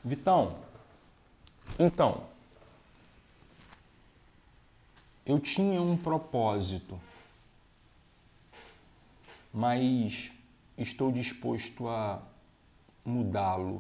Vitão, então, eu tinha um propósito, mas estou disposto a mudá-lo.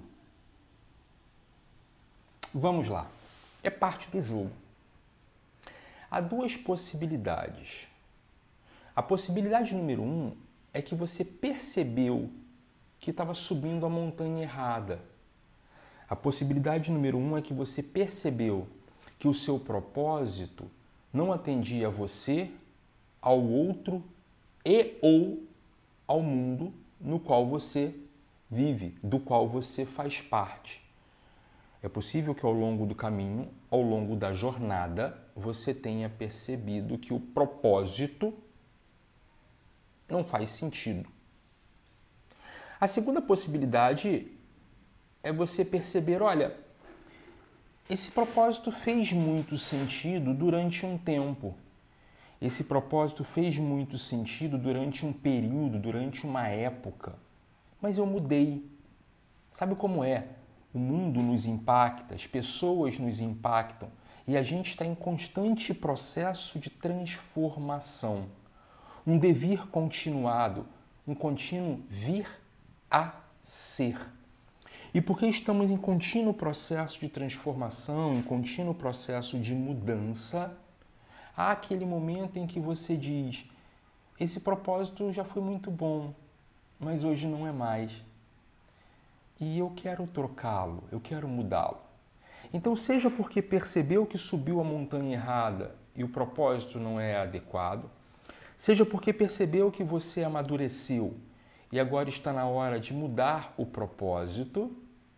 Vamos lá, é parte do jogo. Há duas possibilidades. A possibilidade número 1 é que você percebeu que estava subindo a montanha errada. A possibilidade número 1 é que você percebeu que o seu propósito não atendia a você, ao outro e ou ao mundo no qual você vive, do qual você faz parte. É possível que ao longo do caminho, ao longo da jornada, você tenha percebido que o propósito não faz sentido. A segunda possibilidade é você perceber, olha, esse propósito fez muito sentido durante um tempo. Esse propósito fez muito sentido durante um período, durante uma época. Mas eu mudei. Sabe como é? O mundo nos impacta, as pessoas nos impactam e a gente está em constante processo de transformação. Um devir continuado, um contínuo vir a ser. E porque estamos em contínuo processo de transformação, em contínuo processo de mudança, há aquele momento em que você diz: esse propósito já foi muito bom, mas hoje não é mais. E eu quero trocá-lo, eu quero mudá-lo. Então, seja porque percebeu que subiu a montanha errada e o propósito não é adequado, seja porque percebeu que você amadureceu e agora está na hora de mudar o propósito,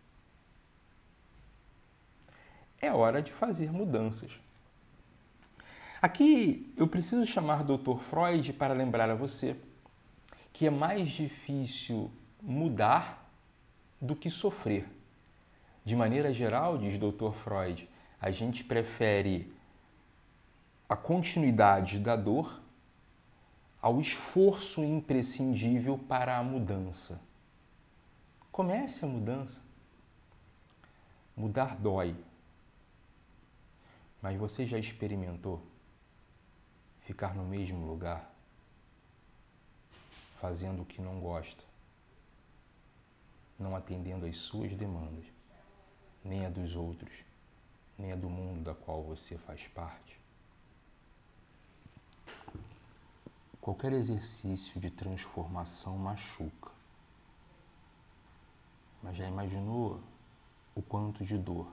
é hora de fazer mudanças. Aqui eu preciso chamar Dr. Freud para lembrar a você que é mais difícil mudar do que sofrer. De maneira geral, diz Dr. Freud, a gente prefere a continuidade da dor ao esforço imprescindível para a mudança. Comece a mudança. Mudar dói. Mas você já experimentou ficar no mesmo lugar, fazendo o que não gosta, não atendendo às suas demandas, nem a dos outros, nem a do mundo da qual você faz parte? Qualquer exercício de transformação machuca. Mas já imaginou o quanto de dor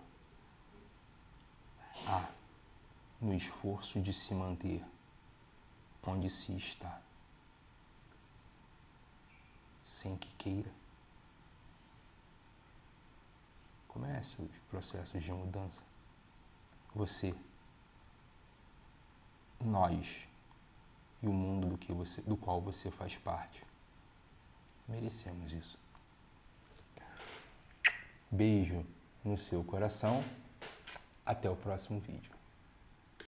há no esforço de se manter onde se está, sem que queira? Comece os processos de mudança. Você, nós e o mundo do qual você faz parte. Merecemos isso. Beijo no seu coração. Até o próximo vídeo.